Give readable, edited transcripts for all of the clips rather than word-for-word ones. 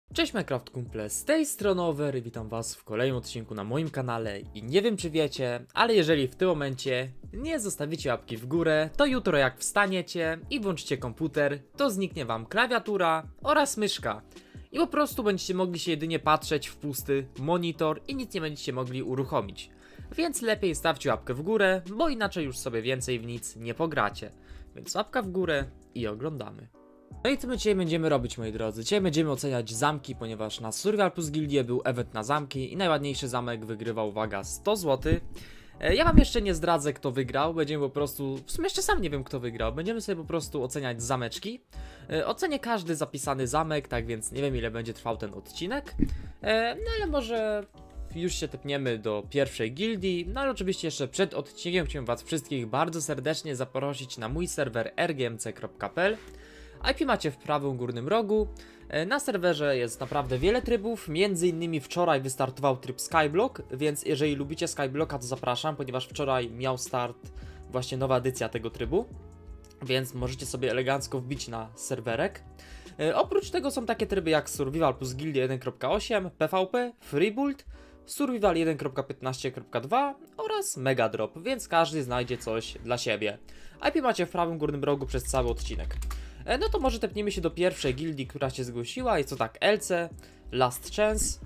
Cześć Minecraft kumple, z tej strony Over, witam was w kolejnym odcinku na moim kanale i nie wiem czy wiecie, ale jeżeli w tym momencie nie zostawicie łapki w górę, to jutro jak wstaniecie i włączycie komputer, to zniknie wam klawiatura oraz myszka i po prostu będziecie mogli się jedynie patrzeć w pusty monitor i nic nie będziecie mogli uruchomić. Więc lepiej stawcie łapkę w górę, bo inaczej już sobie więcej w nic nie pogracie. Więc łapka w górę i oglądamy. No i co my dzisiaj będziemy robić, moi drodzy? Dzisiaj będziemy oceniać zamki, ponieważ na Survival Plus Gildie był event na zamki i najładniejszy zamek wygrywał, uwaga, 100 zł. Ja wam jeszcze nie zdradzę, kto wygrał, będziemy po prostu, w sumie jeszcze sam nie wiem, kto wygrał, będziemy sobie po prostu oceniać zameczki. Ocenię każdy zapisany zamek, tak więc nie wiem, ile będzie trwał ten odcinek, no ale może już się tepniemy do pierwszej gildii. No ale oczywiście jeszcze przed odcinkiem chciałem was wszystkich bardzo serdecznie zaprosić na mój serwer rgmc.pl. IP macie w prawym górnym rogu. Na serwerze jest naprawdę wiele trybów, między innymi wczoraj wystartował tryb Skyblock, więc jeżeli lubicie Skyblocka, to zapraszam, ponieważ wczoraj miał start właśnie nowa edycja tego trybu, więc możecie sobie elegancko wbić na serwerek. Oprócz tego są takie tryby jak Survival plus Gildia 1.8, PvP, Freebuild, Survival 1.15.2 oraz Mega Drop, więc każdy znajdzie coś dla siebie. IP macie w prawym górnym rogu przez cały odcinek. No to może tepniemy się do pierwszej gildii, która się zgłosiła. Jest to tak, LC, Last Chance.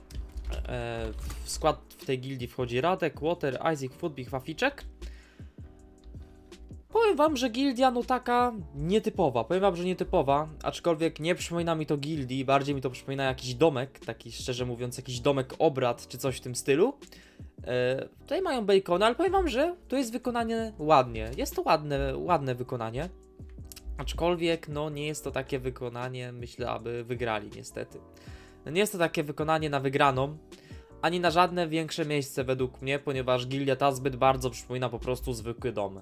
W skład w tej gildii wchodzi Radek, Water, Isaac, Footbig, Waficzek. Powiem wam, że gildia no taka nietypowa. Powiem wam, że nietypowa, aczkolwiek nie przypomina mi to gildii, bardziej mi to przypomina jakiś domek, taki szczerze mówiąc, jakiś domek obrad czy coś w tym stylu. Tutaj mają bacony, ale powiem wam, że to jest wykonanie ładnie. Jest to ładne wykonanie. Aczkolwiek, no nie jest to takie wykonanie, myślę, aby wygrali, niestety. Nie jest to takie wykonanie na wygraną, ani na żadne większe miejsce według mnie, ponieważ gildia ta zbyt bardzo przypomina po prostu zwykły dom.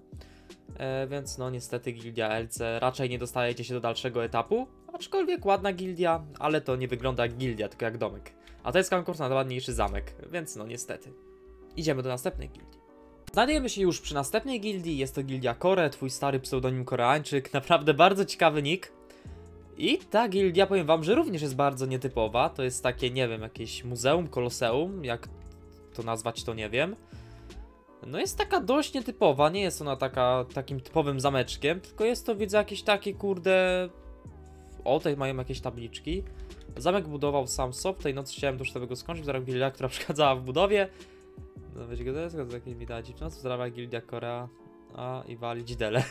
Więc no niestety gildia LC raczej nie dostajecie się do dalszego etapu, aczkolwiek ładna gildia, ale to nie wygląda jak gildia, tylko jak domek. A to jest konkurs na ładniejszy zamek, więc no niestety. Idziemy do następnej gildii. Znajdujemy się już przy następnej gildii, jest to gildia Kore, twój stary pseudonim Koreańczyk, naprawdę bardzo ciekawy nick. I ta gildia, powiem wam, że również jest bardzo nietypowa, to jest takie, nie wiem, jakieś muzeum, koloseum, jak to nazwać, to nie wiem. No jest taka dość nietypowa, nie jest ona takim typowym zameczkiem, tylko jest to, widzę, jakieś takie, kurde... O, tutaj mają jakieś tabliczki. Zamek budował sam Sop, tej nocy chciałem do tego skończyć, która gildia, która przeszkadzała w budowie. No wiecie, to jest jakieś widać. No zdrawia gildia Korea. A i walić dele.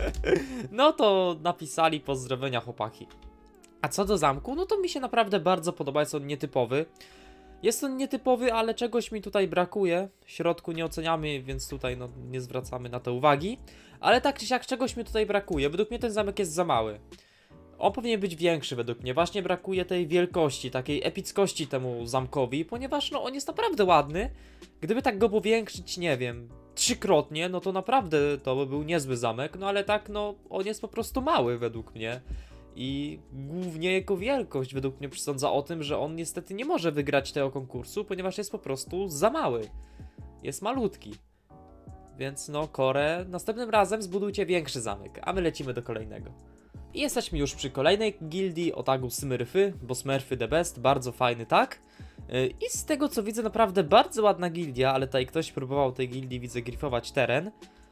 No to napisali pozdrowienia chłopaki. A co do zamku, no to mi się naprawdę bardzo podoba, jest on nietypowy. Jest on nietypowy, ale czegoś mi tutaj brakuje. W środku nie oceniamy, więc tutaj no, nie zwracamy na to uwagi. Ale tak czy siak czegoś mi tutaj brakuje. Według mnie ten zamek jest za mały. On powinien być większy według mnie, właśnie brakuje tej wielkości, takiej epickości temu zamkowi, ponieważ no on jest naprawdę ładny. Gdyby tak go powiększyć, nie wiem, 3-krotnie, no to naprawdę to by był niezły zamek, no ale tak no on jest po prostu mały według mnie. I głównie jego wielkość według mnie przesądza o tym, że on niestety nie może wygrać tego konkursu, ponieważ jest po prostu za mały. Jest malutki. Więc no Kore, następnym razem zbudujcie większy zamek, a my lecimy do kolejnego. I jesteśmy już przy kolejnej gildii o tagu Smurfy, bo Smurfy the best, bardzo fajny tag. I z tego co widzę naprawdę bardzo ładna gildia, ale tutaj ktoś próbował tej gildii, widzę, grifować teren.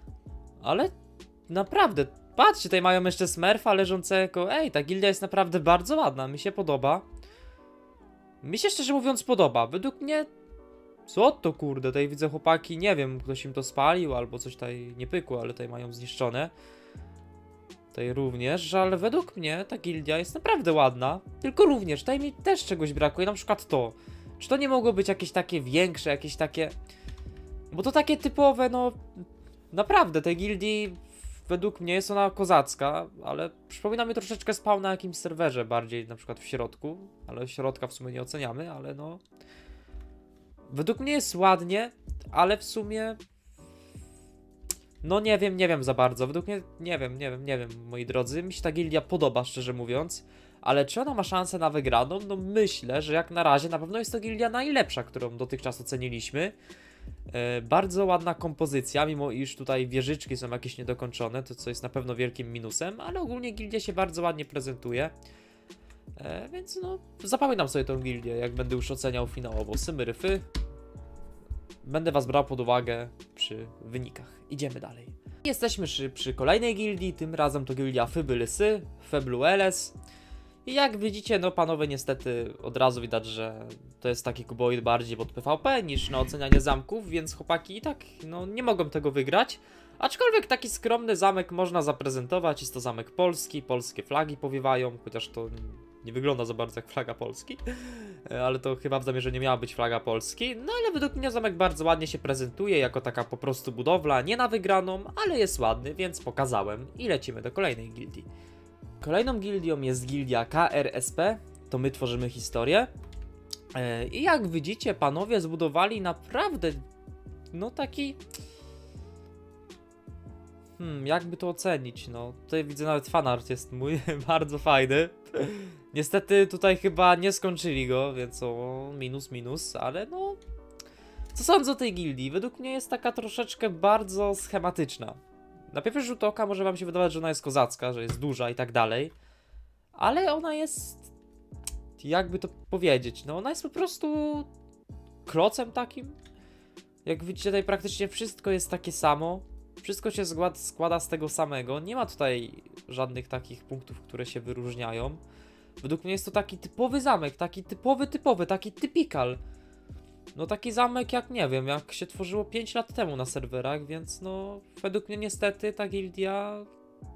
Ale naprawdę, patrzcie, tutaj mają jeszcze Smurfa leżącego, ej, ta gildia jest naprawdę bardzo ładna, mi się podoba. Mi się szczerze mówiąc podoba, według mnie... Co to kurde, tutaj widzę chłopaki, nie wiem, ktoś im to spalił albo coś tutaj nie pykło, ale tutaj mają zniszczone. Tutaj również, ale według mnie ta gildia jest naprawdę ładna. Tylko również, tutaj mi też czegoś brakuje, na przykład to. Czy to nie mogło być jakieś takie większe, jakieś takie... Bo to takie typowe, no... Naprawdę, tej gildii według mnie jest ona kozacka, ale przypomina mi troszeczkę spawn na jakimś serwerze, bardziej na przykład w środku. Ale środka w sumie nie oceniamy, ale no... Według mnie jest ładnie, ale w sumie... No nie wiem za bardzo, według mnie, nie wiem, moi drodzy, mi się ta gildia podoba, szczerze mówiąc, ale czy ona ma szansę na wygraną? No myślę, że jak na razie na pewno jest to gildia najlepsza, którą dotychczas oceniliśmy. Bardzo ładna kompozycja, mimo iż tutaj wieżyczki są jakieś niedokończone, to co jest na pewno wielkim minusem, ale ogólnie gildia się bardzo ładnie prezentuje. Więc no, zapamiętam sobie tą gildię, jak będę już oceniał finałowo symy, ryfy. Będę was brał pod uwagę przy wynikach. Idziemy dalej. Jesteśmy przy kolejnej gildii, tym razem to gildia Fybylysy, Feblueles. I jak widzicie, no panowie, niestety od razu widać, że to jest taki kuboid bardziej pod PvP niż na ocenianie zamków, więc chłopaki i tak no nie mogą tego wygrać. Aczkolwiek taki skromny zamek można zaprezentować, jest to zamek polski, polskie flagi powiewają, chociaż to nie wygląda za bardzo jak flaga Polski, ale to chyba w zamierzeniu miała być flaga Polski. No ale według mnie zamek bardzo ładnie się prezentuje, jako taka po prostu budowla, nie na wygraną, ale jest ładny, więc pokazałem i lecimy do kolejnej gildii. Kolejną gildią jest gildia KRSP, to my tworzymy historię. I jak widzicie, panowie zbudowali naprawdę, no taki... jakby to ocenić, no. Tutaj widzę nawet fanart jest mój, bardzo fajny. Niestety tutaj chyba nie skończyli go, więc o minus, ale no... Co sądzę o tej gildii? Według mnie jest taka troszeczkę bardzo schematyczna. Na pierwszy rzut oka może wam się wydawać, że ona jest kozacka, że jest duża i tak dalej. Ale ona jest... jakby to powiedzieć, no ona jest po prostu... klocem takim. Jak widzicie, tutaj praktycznie wszystko jest takie samo. Wszystko się składa z tego samego. Nie ma tutaj żadnych takich punktów, które się wyróżniają. Według mnie jest to taki typowy zamek, taki typowy, taki typical. No taki zamek jak, nie wiem, jak się tworzyło 5 lat temu na serwerach, więc no według mnie niestety ta gildia...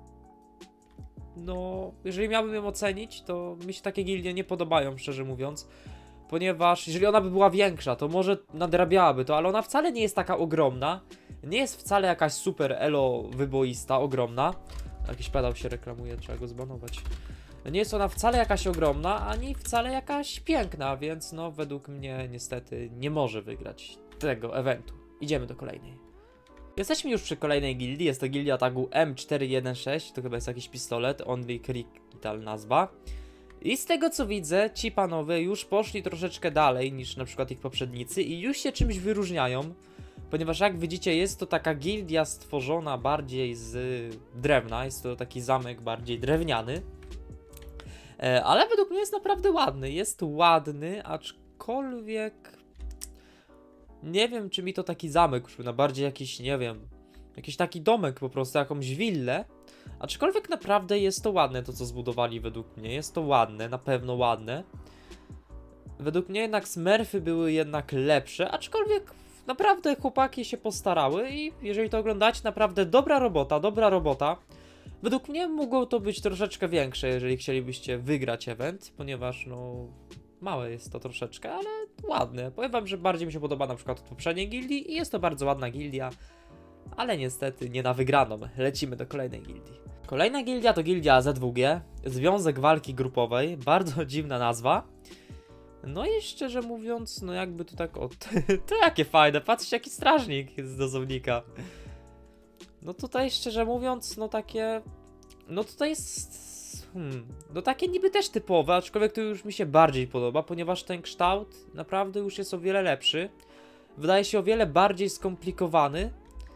No, jeżeli miałbym ją ocenić, to mi się takie gildie nie podobają, szczerze mówiąc. Ponieważ jeżeli ona by była większa, to może nadrabiałaby to, ale ona wcale nie jest taka ogromna. Nie jest wcale jakaś super elo wyboista, ogromna. Jakiś pedał się reklamuje, trzeba go zbanować. Nie jest ona wcale jakaś ogromna, ani wcale jakaś piękna, więc no według mnie niestety nie może wygrać tego eventu. Idziemy do kolejnej. Jesteśmy już przy kolejnej gildii, jest to gildia tagu M416, to chyba jest jakiś pistolet, Only Critical nazwa. I z tego co widzę, ci panowie już poszli troszeczkę dalej niż na przykład ich poprzednicy i już się czymś wyróżniają. Ponieważ jak widzicie, jest to taka gildia stworzona bardziej z drewna, jest to taki zamek bardziej drewniany. Ale według mnie jest naprawdę ładny, aczkolwiek... Nie wiem, czy mi to taki zamek przypomina, bardziej jakiś, nie wiem, jakiś taki domek po prostu, jakąś willę. Aczkolwiek naprawdę jest to ładne, to co zbudowali według mnie, jest to ładne, na pewno ładne. Według mnie jednak smurfy były jednak lepsze, aczkolwiek naprawdę chłopaki się postarały i jeżeli to oglądacie, naprawdę dobra robota. Według mnie mogło to być troszeczkę większe, jeżeli chcielibyście wygrać event, ponieważ no małe jest to troszeczkę, ale ładne. Powiem wam, że bardziej mi się podoba na przykład od poprzedniej gildii i jest to bardzo ładna gildia, ale niestety nie na wygraną. Lecimy do kolejnej gildii. Kolejna gildia to gildia ZWG, Związek Walki Grupowej, bardzo dziwna nazwa. No i szczerze mówiąc, no jakby to tak to jakie fajne, patrzcie jaki strażnik z dozownika. No tutaj szczerze mówiąc, no takie... No tutaj jest... no takie niby też typowe, aczkolwiek to już mi się bardziej podoba, ponieważ ten kształt naprawdę już jest o wiele lepszy. Wydaje się o wiele bardziej skomplikowany.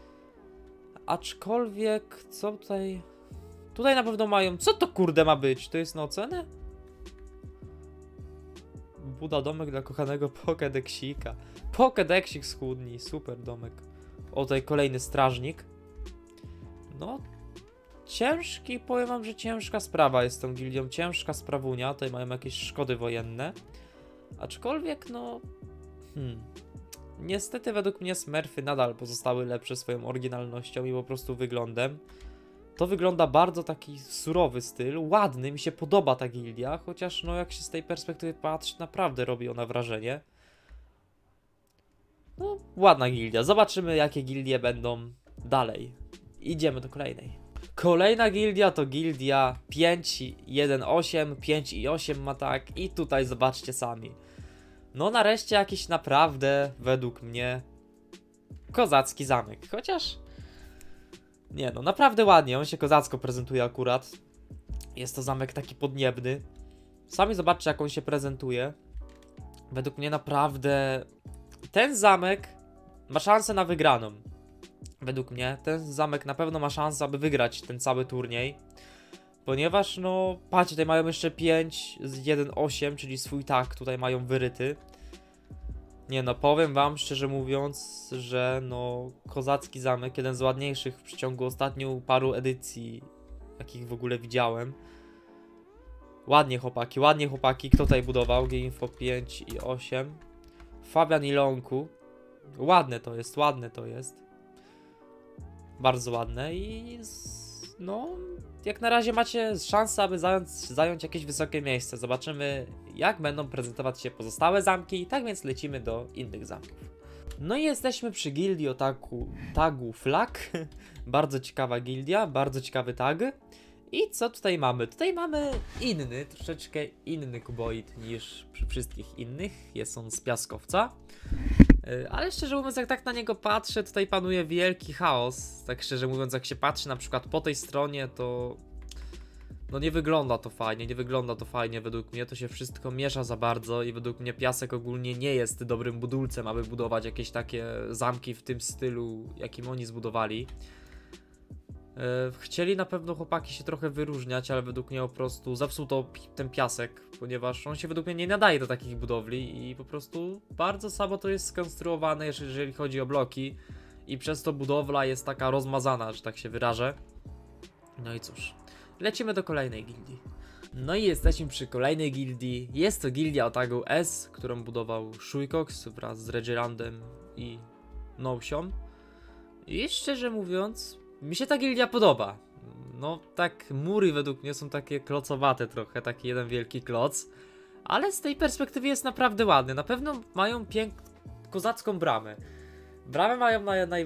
Aczkolwiek, co tutaj... Tutaj na pewno mają... Co to kurde ma być? To jest na ocenę? Buda domek dla kochanego Pokédexika. Pokédexik schudni, super domek. O, tutaj kolejny strażnik. No, ciężki, powiem wam, że ciężka sprawa jest z tą gildią, ciężka sprawunia, tutaj mają jakieś szkody wojenne. Aczkolwiek, no... Niestety według mnie smurfy nadal pozostały lepsze swoją oryginalnością i po prostu wyglądem. To wygląda bardzo taki surowy styl, ładny, mi się podoba ta gildia, chociaż no jak się z tej perspektywy patrzy, naprawdę robi ona wrażenie. No, ładna gildia, zobaczymy jakie gildie będą dalej. Idziemy do kolejnej. Kolejna gildia to gildia 5.1.8, 5.8 ma tak i tutaj zobaczcie sami. No nareszcie jakiś naprawdę, według mnie, kozacki zamek, chociaż... Nie no, naprawdę ładnie, on się kozacko prezentuje akurat. Jest to zamek taki podniebny. Sami zobaczcie jak on się prezentuje. Według mnie naprawdę... Ten zamek ma szansę na wygraną. Według mnie ten zamek na pewno ma szansę, aby wygrać ten cały turniej. Ponieważ no, patrzcie, tutaj mają jeszcze 5 z 1.8, czyli swój tag tutaj mają wyryty. Nie no, powiem wam szczerze mówiąc, że no kozacki zamek, jeden z ładniejszych w przeciągu ostatnich paru edycji, jakich w ogóle widziałem. Ładnie chłopaki, kto tutaj budował? G-Info 5 i 8. Fabian Ilonku. Ładne to jest. Bardzo ładne i no, jak na razie macie szansę, aby zająć jakieś wysokie miejsce. Zobaczymy, jak będą prezentować się pozostałe zamki, tak więc lecimy do innych zamków. No i jesteśmy przy gildii o tagu Flag. Bardzo ciekawa gildia, bardzo ciekawy tag. I co tutaj mamy? Tutaj mamy troszeczkę inny kuboid niż przy wszystkich innych. Jest on z piaskowca. Ale szczerze mówiąc, jak tak na niego patrzę, tutaj panuje wielki chaos. Tak szczerze mówiąc, jak się patrzy na przykład po tej stronie, to no nie wygląda to fajnie według mnie. To się wszystko miesza za bardzo i według mnie piasek ogólnie nie jest dobrym budulcem, aby budować jakieś takie zamki w tym stylu, jakim oni zbudowali. Chcieli na pewno chłopaki się trochę wyróżniać, ale według mnie po prostu zepsuł ten piasek, ponieważ on się według mnie nie nadaje do takich budowli i po prostu bardzo słabo to jest skonstruowane, jeżeli chodzi o bloki i przez to budowla jest taka rozmazana, że tak się wyrażę. No i cóż, lecimy do kolejnej gildii. No i jesteśmy przy kolejnej gildii. Jest to gildia o tagu S, którą budował Shuykox wraz z Regirandem i Nousią. I szczerze mówiąc, mi się ta gildia podoba. No tak, mury według mnie są takie klocowate trochę, taki jeden wielki kloc. Ale z tej perspektywy jest naprawdę ładny. Na pewno mają kozacką bramę. Bramę mają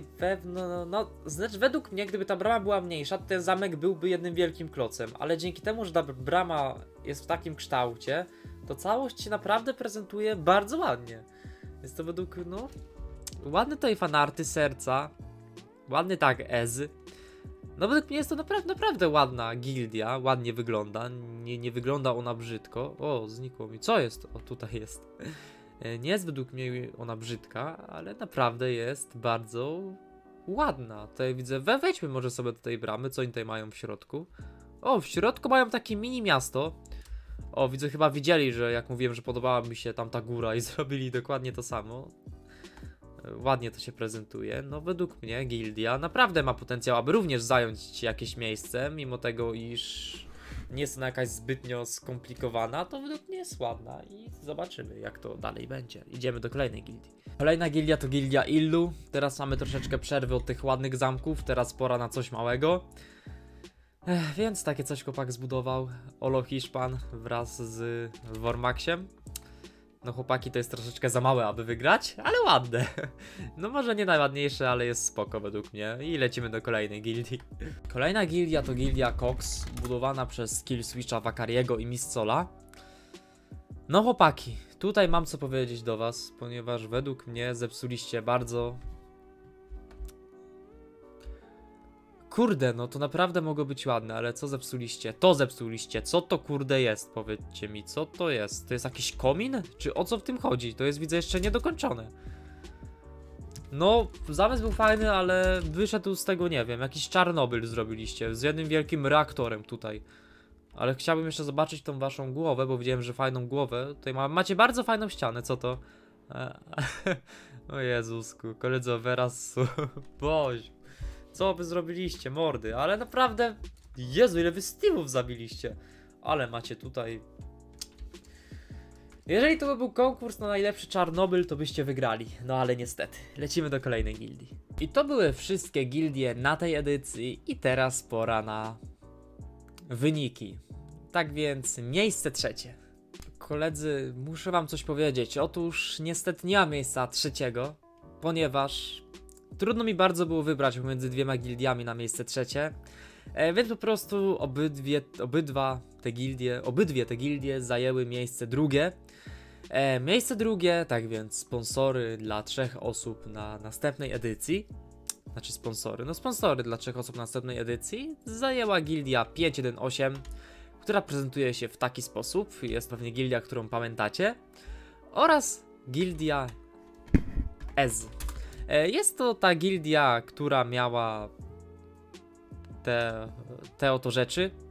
no, znaczy według mnie, gdyby ta brama była mniejsza, to ten zamek byłby jednym wielkim klocem. Ale dzięki temu, że ta brama jest w takim kształcie, to całość się naprawdę prezentuje bardzo ładnie. Jest to według, no, ładne tutaj fanarty serca. Ładny tag Ez. No według mnie jest to naprawdę ładna gildia, ładnie wygląda, nie wygląda ona brzydko. O, znikło mi, co jest? O, tutaj jest. Nie jest według mnie ona brzydka, ale naprawdę jest bardzo ładna. Tutaj widzę, wejdźmy może sobie do tej bramy, co oni tutaj mają w środku. O, w środku mają takie mini miasto. O, widzę, chyba widzieli, że jak mówiłem, że podobała mi się tamta góra i zrobili dokładnie to samo. Ładnie to się prezentuje. No według mnie gildia naprawdę ma potencjał, aby również zająć jakieś miejsce, mimo tego, iż nie jest ona jakaś zbytnio skomplikowana, to według mnie jest ładna i zobaczymy, jak to dalej będzie. Idziemy do kolejnej gildii. Kolejna gildia to gildia Illu. Teraz mamy troszeczkę przerwy od tych ładnych zamków, teraz pora na coś małego. Więc takie coś chłopak zbudował. Olo Hiszpan wraz z Wormaxiem. No chłopaki, to jest troszeczkę za małe, aby wygrać, ale ładne. No może nie najładniejsze, ale jest spoko według mnie. I lecimy do kolejnej gildii. Kolejna gildia to gildia Cox, budowana przez Killswitcha, Wakariego i Miscola. No chłopaki, tutaj mam co powiedzieć do was, ponieważ według mnie zepsuliście bardzo. Kurde, no to naprawdę mogło być ładne, ale co zepsuliście? To zepsuliście. Co to kurde jest? Powiedzcie mi, co to jest? To jest jakiś komin? Czy o co w tym chodzi? To jest, widzę, jeszcze niedokończone. No, zamysł był fajny, ale wyszedł z tego, nie wiem, jakiś Czarnobyl zrobiliście. Z jednym wielkim reaktorem tutaj. Ale chciałbym jeszcze zobaczyć tą waszą głowę, bo widziałem, że fajną głowę. Tutaj macie bardzo fajną ścianę, co to? O Jezusku, koledzy Verasu. Boś. Co wy zrobiliście, mordy? Ale naprawdę, Jezu, ile wy Steve'ów zabiliście. Ale macie tutaj... Jeżeli to by był konkurs na najlepszy Czarnobyl, to byście wygrali. No ale niestety, lecimy do kolejnej gildii. I to były wszystkie gildie na tej edycji i teraz pora na wyniki. Tak więc miejsce trzecie. Koledzy, muszę wam coś powiedzieć. Otóż niestety nie ma miejsca trzeciego, ponieważ trudno mi bardzo było wybrać pomiędzy dwiema gildiami na miejsce trzecie. Więc po prostu obydwie te gildie zajęły miejsce drugie. Miejsce drugie, tak więc sponsory dla 3 osób na następnej edycji. Znaczy sponsory dla 3 osób na następnej edycji zajęła gildia 518, która prezentuje się w taki sposób. Jest pewnie gildia, którą pamiętacie. Oraz gildia Ez. Jest to ta gildia, która miała te oto rzeczy.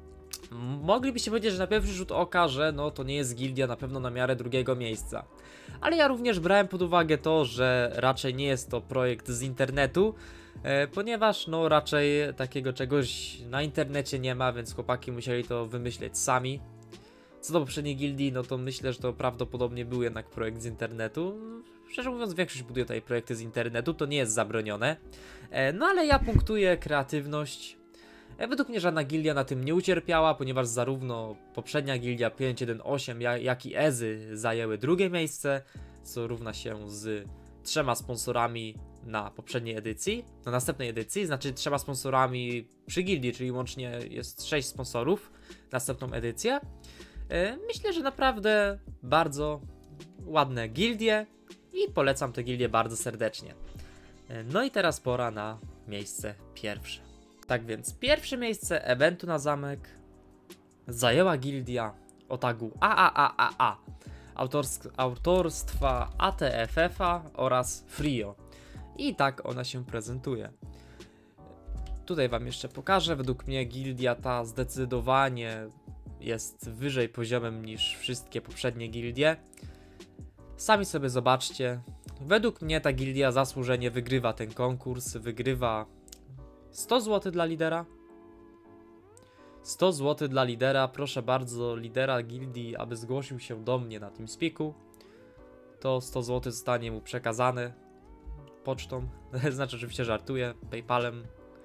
Moglibyście powiedzieć, że na pierwszy rzut oka, że no to nie jest gildia na pewno na miarę drugiego miejsca. Ale ja również brałem pod uwagę to, że raczej nie jest to projekt z internetu, ponieważ no raczej takiego czegoś na internecie nie ma, więc chłopaki musieli to wymyśleć sami. Co do poprzedniej gildii, no to myślę, że to prawdopodobnie był jednak projekt z internetu. Szczerze mówiąc, większość buduje tutaj projekty z internetu, to nie jest zabronione. No ale ja punktuję kreatywność. Według mnie żadna gildia na tym nie ucierpiała, ponieważ zarówno poprzednia gildia 5.1.8, jak i Ezy zajęły drugie miejsce, co równa się z 3 sponsorami na poprzedniej edycji, na następnej edycji, znaczy 3 sponsorami przy gildii, czyli łącznie jest 6 sponsorów na następną edycję. Myślę, że naprawdę bardzo ładne gildie i polecam te gildie bardzo serdecznie. No i teraz pora na miejsce pierwsze. Tak więc pierwsze miejsce eventu na zamek zajęła gildia o tagu AAAAA autorstwa ATFF-a oraz Frio. I tak ona się prezentuje. Tutaj wam jeszcze pokażę, według mnie gildia ta zdecydowanie jest wyżej poziomem niż wszystkie poprzednie gildie. Sami sobie zobaczcie. Według mnie ta gildia zasłużenie wygrywa ten konkurs, wygrywa 100 zł dla lidera. 100 zł dla lidera, proszę bardzo lidera gildii, aby zgłosił się do mnie na TeamSpeaku. To 100 zł zostanie mu przekazane pocztą, znaczy oczywiście żartuję, PayPalem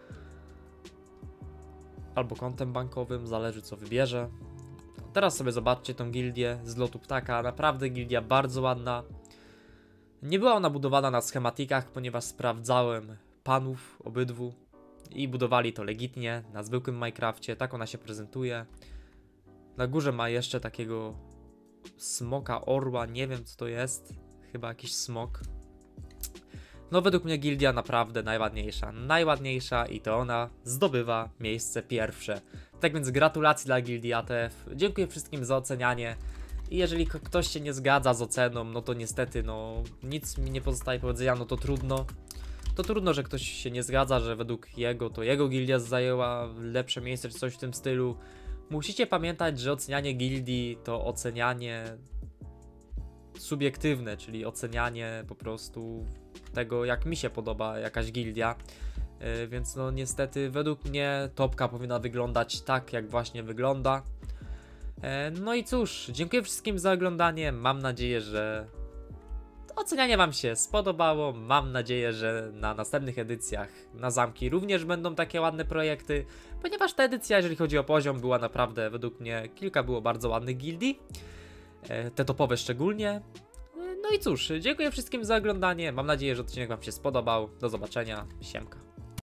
albo kontem bankowym, zależy co wybierze. Teraz sobie zobaczcie tą gildię z lotu ptaka, naprawdę gildia bardzo ładna. Nie była ona budowana na schematikach, ponieważ sprawdzałem panów obydwu i budowali to legitnie, na zwykłym Minecrafcie, tak ona się prezentuje. Na górze ma jeszcze takiego smoka, orła, nie wiem co to jest, chyba jakiś smok. No według mnie gildia naprawdę najładniejsza i to ona zdobywa miejsce pierwsze. Tak więc gratulacje dla gildii ATF, dziękuję wszystkim za ocenianie. I jeżeli ktoś się nie zgadza z oceną, no to niestety no nic mi nie pozostaje powiedzenia, no to trudno. To trudno, że ktoś się nie zgadza, że według jego to jego gildia zajęła lepsze miejsce czy coś w tym stylu. Musicie pamiętać, że ocenianie gildii to ocenianie subiektywne, czyli ocenianie po prostu tego, jak mi się podoba jakaś gildia. Więc no niestety według mnie topka powinna wyglądać tak, jak właśnie wygląda. No i cóż, dziękuję wszystkim za oglądanie, mam nadzieję, że ocenianie wam się spodobało, mam nadzieję, że na następnych edycjach na zamki również będą takie ładne projekty, ponieważ ta edycja, jeżeli chodzi o poziom, była naprawdę, według mnie, kilka było bardzo ładnych gildii, te topowe szczególnie. No i cóż, dziękuję wszystkim za oglądanie, mam nadzieję, że odcinek wam się spodobał, do zobaczenia, siemka.